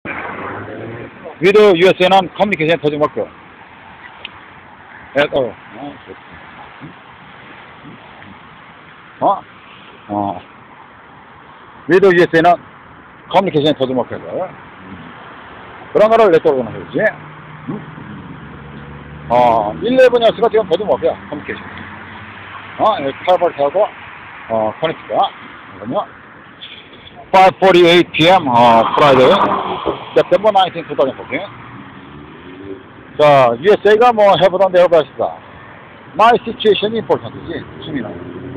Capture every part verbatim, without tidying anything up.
With 유에스에이는 커뮤니케이션 터진 맞고. 어, 어, 어. With 유에스에이는 커뮤니케이션 터진 맞고. 그런 거를 네트워크는 해야지. 어, 일레븐이었으니까 지금 터진 맞고요. 커뮤니케이션. 어, 팔벌트하고, 어, 커넥트가. 그러면, five forty-eight p m 어, Friday, September nineteenth, twenty fourteen. 자, 유에스에이가 뭐 해보던 대로 가시다. My situation important이지, 수민아.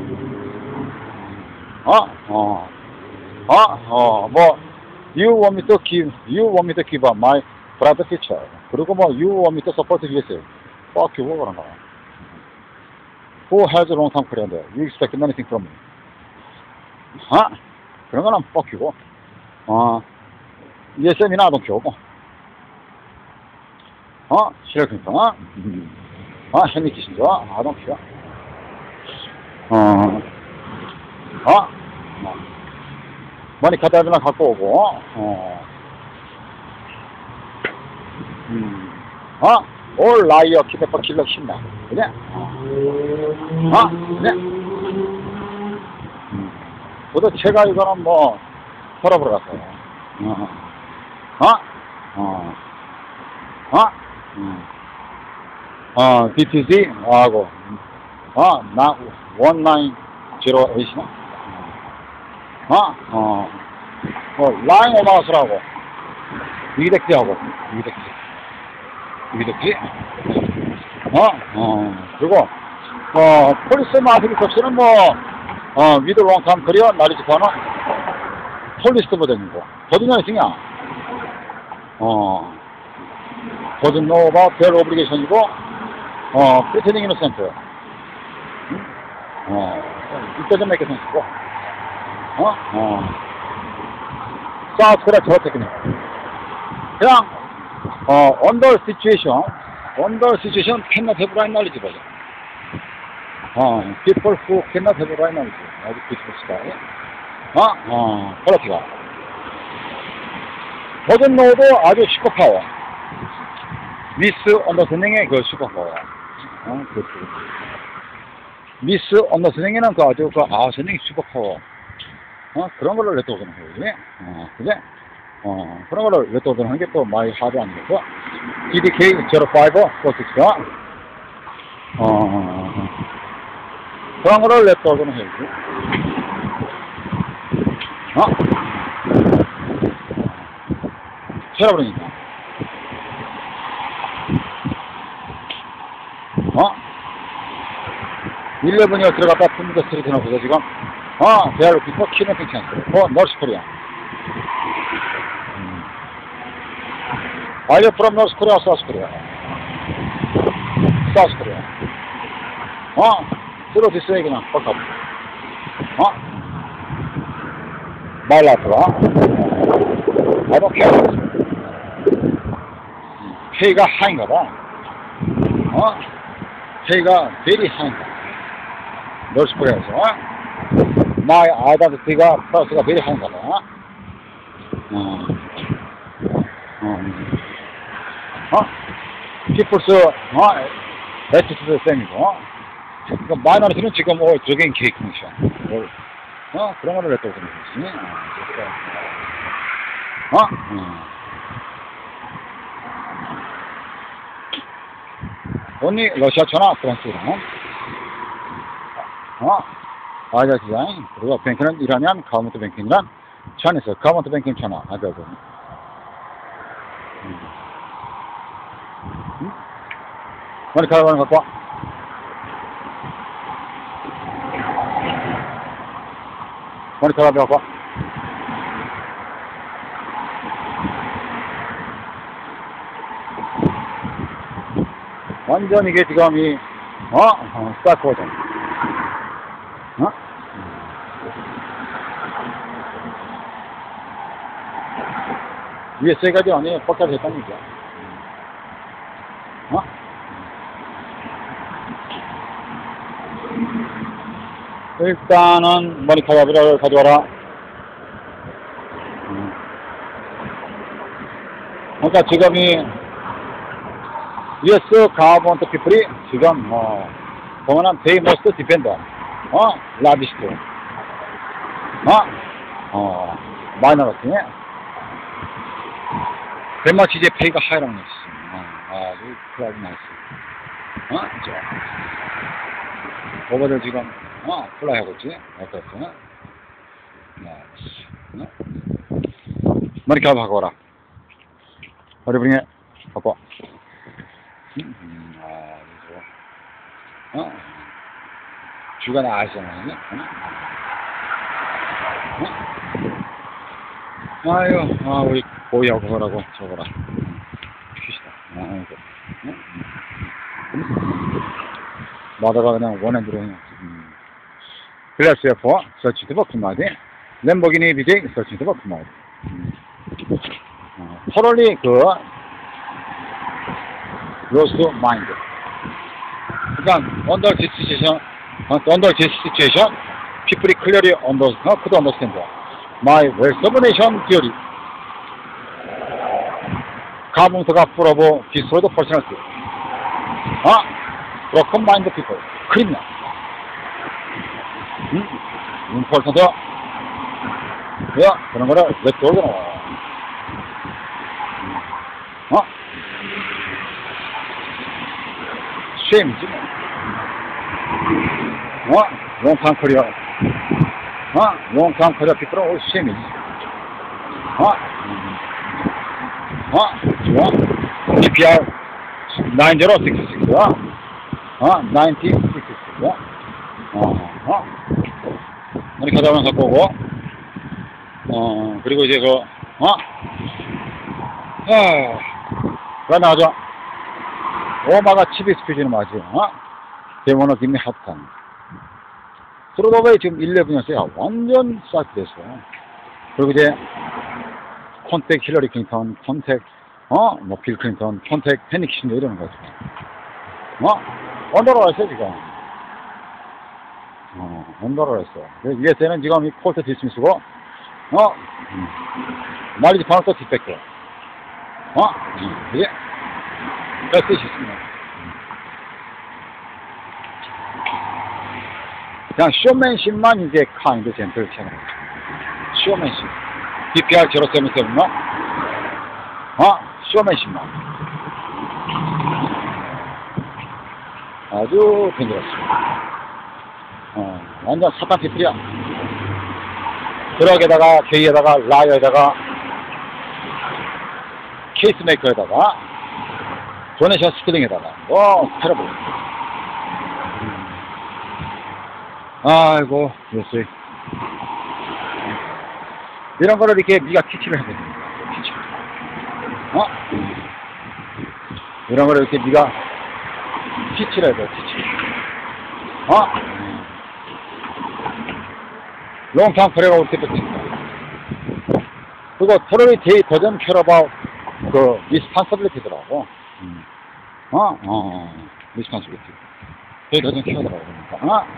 어, 어, 어, 어, 뭐, you want me to give, you want me to give up my brother future. 그리고 뭐, you want me to support 유에스에이. fuck you, 그런 거야. Who has a long time career there? You expect anything from me? 어? 그런 거는 fuck you고. 어, 이에스엠이나 I don't care고. 어, 실력 클린턴, 어, 헨리 키신저, I don't care. 어, 어, 머니 카드나 갖고 오고, 어, 음, 어, 올 라이어 키데퍼 킬러 신나, 그래? 어, 그래? 음, 도대체가 이거는 뭐, 털어보러 갔어요. 어, 어, 어, 어, 음. 어, 디티씨, 하고, 어, 나, 천구백에이트나? 어, 어, 뭐, 라인 오마우스라고, 위덱지하고, 위덱지, 위덱지, 어, 어, 그리고, 어, 폴리스 마스크 접시는 뭐, 어, 위드 롱탐 커리어 나리지파는 폴리스트 버전이고, 더든이 있으냐? 어, doesn't know about their obligation이고, 어, pretending innocent. 응? 어, it doesn't make sense고, 어, 어, South Korea 저 테크닉. 그냥, 어, under situation, under situation cannot have right knowledge 버전. 어, people who cannot have right knowledge. 아주 beautiful style. 어, 어, 퀄리티가. doesn't know도 아주 슈퍼파워. 미스 언더스닝의 그 슈퍼파워. 어, 그렇지. 미스 언더스닝에는 그 아주 그, 아, 선생님 슈퍼파워. 어, 그런 걸로 레토드는 거지. 어, 그제? 어, 그런 걸로 레토드는 하는 게 또 많이 하지 않겠어? 이디케이 제로오 포스트가, 어, 그런 걸로 레토드는 해야지. 어? 세라버리니까. 어? 일레븐이가 들어갔다 품도 스트리트 놓고서 지금, 어, 대학로 비포 키네핑 찬스. 어, 노스 코리아. 음. Are you from North Korea or South Korea? South Korea. 어? 들어 디스웨이 그냥, 뻑뻑. 어? 말라트가. I don't care. 페이가 하인가 봐. 어? 페이가 very 하인가. 노스 코리아에서. My identity가 플러스가 very 하인가 봐. 어. 어. 어? People's, 어? attitude 쌤이고. 그러니까 마이너리티는 지금, 어, 저긴 케이크 미션. 어? 그런 거를 또 그런 거지. 어? 어. 언니 러시아 천하 프랑스랑 어 아자시장 그리고 뱅크는 이라니안 가운트 뱅킹이란 천에서 가운트 뱅킹 천하 아자고 머리 가라고 갖고 와 머리 가라고 갖고 와 완전 이게 지금 이, 어? 어, 스타트 버전. 어? 유에스에이가 지금 완전히 뻑까지 했다는 얘기야. 어? 일단은 머리카락을 가져와라. 음. 그러니까 지금 이 유에스 가버먼트 피플이 지금 뭐 보면은 they must depend on 어 라비스트 어? 어 마이너리티 very much 이제 페이가 하이라고 했어. 아, 아주 그라지 나이스. 어? 저 오버들 지금 어 플라이 하고 있지? 어떻어? 나이스. 어? 머리 cap 하고 오라. 머리 브링에 갖고. 음, 음, 아, 좋아. 어? 주가 나아지잖아. 어? 아유, 아, 우리 고이하고 그러라고 저거라. 퀴시다. 아, 이거. 마다가 그냥 원핸드로 그냥. 음. 클래스 에프, 서치드 버크마디. 램보기니 비제이, 서치드 버크마디. 음. 어, 토럴리 그, 로스트 마인드. 그러니까, 언더 디스 시츄에이션, 언더 디스 시츄에이션, people clearly under, uh, could understand my well-subordination theory. 가봉터가 풀어보 디스로드 퍼스널티. 아, broken mind people. 크리미널. 응? 응, 퍼센트. 야, 그런 거를 왜 떠오르나? 어? 쉐임이지 뭐. 어? 롱탕 커리어. 어? 롱탕 커리어 피플은 올 쉐임이지. 어? 어? 좋아? 디피알 구공육육. 어? 어? 구공육육. 어? 어? 이렇게 하다 보면 갖고 오고, 어, 그리고 이제 그, 어? 에, 그래 나가죠. 오마가 치비 스피드는 맞지, 어? 대모노 김미 합탄. 스로도베이 지금 십일이었어요. 완전 싹 됐어. 그리고 이제, 콘택 힐러리 클린턴, 콘택, 어? 뭐, 빌 클린턴, 콘택 패닉신도 이러는 거지. 어? 언더로 했어, 지금. 어, 언더로 했어. 이게 때는 지금 이 콜트 디스미스고, 어? 음. 말리지 바로 또 뒷백도. 어? 음. 이게, 뺄 뜻이 있습니다. 그냥 쇼맨십만 이제 카인드 젠틀 채널. 쇼맨십. 디피알 제로세븐세븐, 어? 쇼맨십만. 아주 든든했습니다. 어, 완전 사탄 피플이야. 드럭에다가, 게이에다가, 라이어에다가, 케이스메이커에다가, 도네이션 스킬링에다가, 어, 테러블. 음. 아이고, 예스. 이런 거를 이렇게 네가 키치를 해야 됩니다. 키치. 어? 이런 거를 이렇게 네가 키치를 해야 돼, 키치. 어? 롱탕 프레가 올 때도 있다. 그리고 토럴이 데이 더전 캐러바우 그 리스판서빌리티더라고. 음. 어? 어, 어. 리스판서빌리티. 데이 더전 캐러더라고. 그러니까. 어?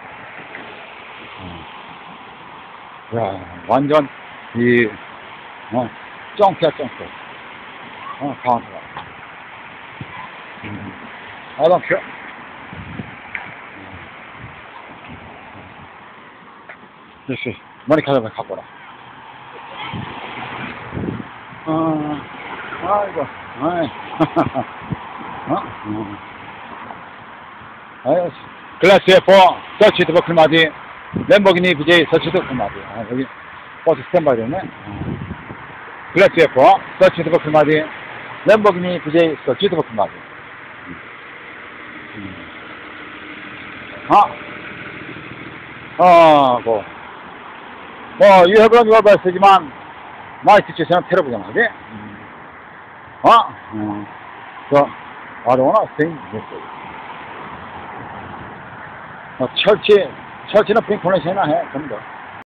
어. 야, 완전 이, 어, 쩡피야, 쩡피. 어, 카운터가. 음. I don't care. 됐어. 머리 가져가, 갖고 오라. 어, 아이고, 아이. 어? 어. 아유, 클래스 에프, 서치드 버클마디, 램보기니 비제이, 서치드 버클마디. 아, 여기, 버스 스탠바이 됐네. 어. 클래스 에프, 서치드 버클마디, 램보기니 비제이, 서치드 버클마디. 음. 음. 아, 어, 뭐. 뭐, you have run your best지만, my situation은 terrible잖아, 그지? 음. 어? 음. So, I don't wanna stay this way. 어, 철치, 철치는 핑크레이션이나 해, 그런 거.